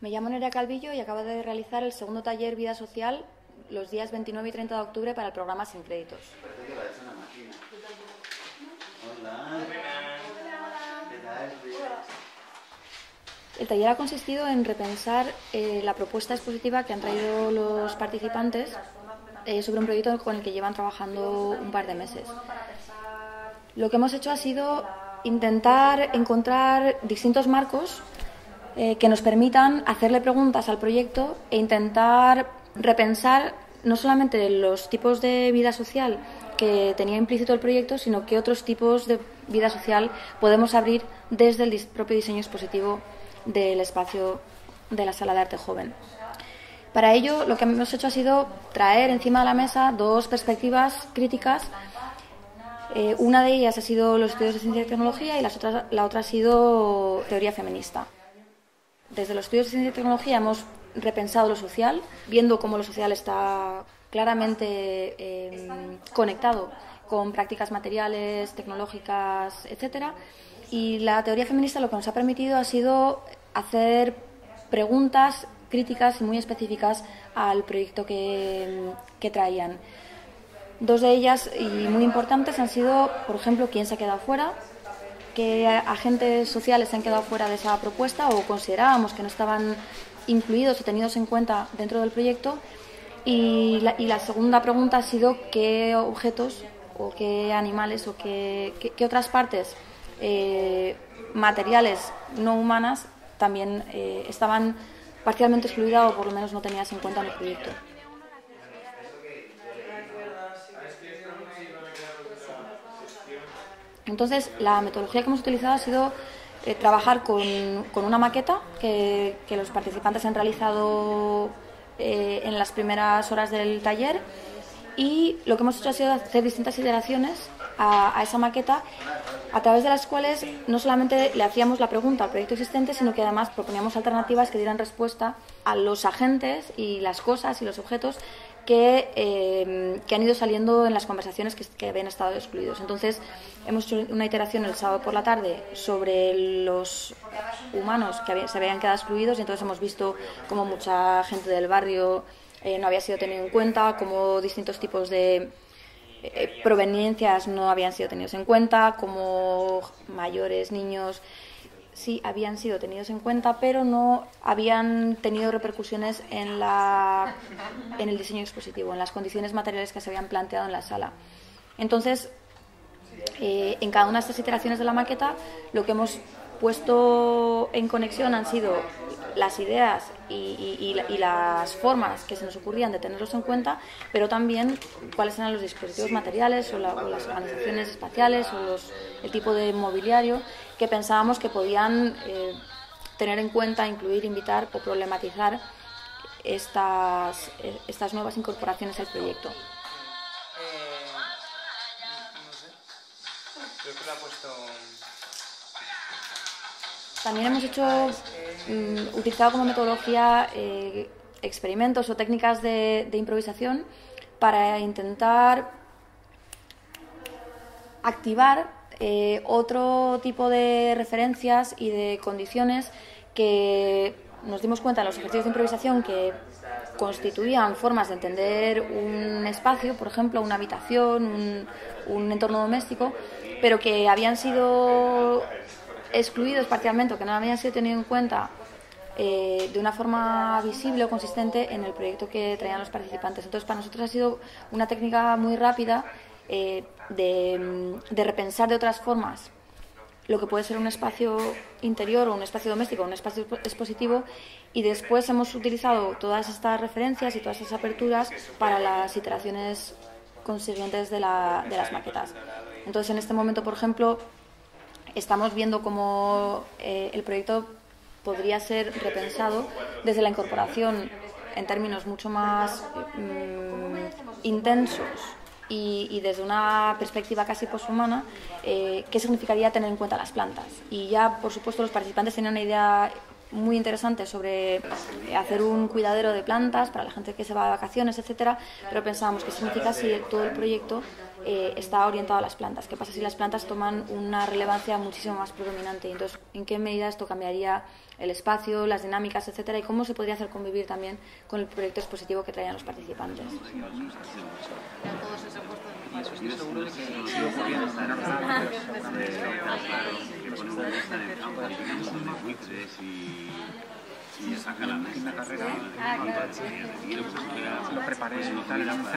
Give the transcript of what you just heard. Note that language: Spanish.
Me llamo Nerea Calvillo y acabo de realizar el segundo taller Vida Social los días 29 y 30 de octubre para el programa Sin Créditos. Parece que parece una máquina. Hola. ¿Qué tal? El taller ha consistido en repensar la propuesta expositiva que han traído los participantes sobre un proyecto con el que llevan trabajando un par de meses. Lo que hemos hecho ha sido intentar encontrar distintos marcos que nos permitan hacerle preguntas al proyecto e intentar repensar no solamente los tipos de vida social que tenía implícito el proyecto, sino qué otros tipos de vida social podemos abrir desde el propio diseño expositivo del espacio de la Sala de Arte Joven. Para ello, lo que hemos hecho ha sido traer encima de la mesa dos perspectivas críticas. Una de ellas ha sido los estudios de ciencia y tecnología y la otra ha sido teoría feminista. Desde los estudios de ciencia y tecnología hemos repensado lo social, viendo cómo lo social está claramente conectado con prácticas materiales, tecnológicas, etcétera. Y la teoría feminista lo que nos ha permitido ha sido hacer preguntas críticas y muy específicas al proyecto que traían. Dos de ellas y muy importantes han sido, por ejemplo, quién se ha quedado fuera, qué agentes sociales se han quedado fuera de esa propuesta o considerábamos que no estaban incluidos o tenidos en cuenta dentro del proyecto. Y la segunda pregunta ha sido qué objetos o qué animales o qué otras partes materiales no humanas también estaban parcialmente excluidas o por lo menos no tenías en cuenta en el proyecto. Entonces, la metodología que hemos utilizado ha sido trabajar con una maqueta que los participantes han realizado en las primeras horas del taller, y lo que hemos hecho ha sido hacer distintas iteraciones a esa maqueta, a través de las cuales no solamente le hacíamos la pregunta al proyecto existente, sino que además proponíamos alternativas que dieran respuesta a los agentes y las cosas y los objetos que han ido saliendo en las conversaciones que habían estado excluidos. Entonces, hemos hecho una iteración el sábado por la tarde sobre los humanos que se habían quedado excluidos, y entonces hemos visto cómo mucha gente del barrio no había sido tenido en cuenta, cómo distintos tipos de proveniencias no habían sido tenidos en cuenta, cómo mayores, niños sí habían sido tenidos en cuenta, pero no habían tenido repercusiones en el diseño expositivo, en las condiciones materiales que se habían planteado en la sala. Entonces, en cada una de estas iteraciones de la maqueta, lo que hemos puesto en conexión han sido las ideas y las formas que se nos ocurrían de tenerlos en cuenta, pero también cuáles eran los dispositivos materiales o las organizaciones espaciales o el tipo de mobiliario que pensábamos que podían tener en cuenta, incluir, invitar o problematizar estas nuevas incorporaciones al proyecto. No sé. Creo que lo ha puesto. También hemos utilizado como metodología experimentos o técnicas de improvisación para intentar activar otro tipo de referencias y de condiciones que nos dimos cuenta en los ejercicios de improvisación que constituían formas de entender un espacio, por ejemplo, una habitación, un entorno doméstico, pero que habían sido excluidos parcialmente o que no habían sido tenidos en cuenta de una forma visible o consistente en el proyecto que traían los participantes. Entonces, para nosotros ha sido una técnica muy rápida de repensar de otras formas lo que puede ser un espacio interior o un espacio doméstico o un espacio expositivo, y después hemos utilizado todas estas referencias y todas estas aperturas para las iteraciones consiguientes de las maquetas. Entonces, en este momento, por ejemplo, estamos viendo cómo el proyecto podría ser repensado desde la incorporación en términos mucho más intensos y desde una perspectiva casi poshumana, qué significaría tener en cuenta las plantas. Y ya, por supuesto, los participantes tenían una idea muy interesante sobre hacer un cuidadero de plantas para la gente que se va de vacaciones, etcétera, pero pensábamos qué significa si todo el proyecto está orientado a las plantas. ¿Qué pasa si las plantas toman una relevancia muchísimo más predominante? Y entonces, ¿en qué medida esto cambiaría el espacio, las dinámicas, etcétera? Y cómo se podría hacer convivir también con el proyecto expositivo que traían los participantes. Estoy seguro de que sí ocurría esta norma. Y saca la carrera. Lo preparé y tal.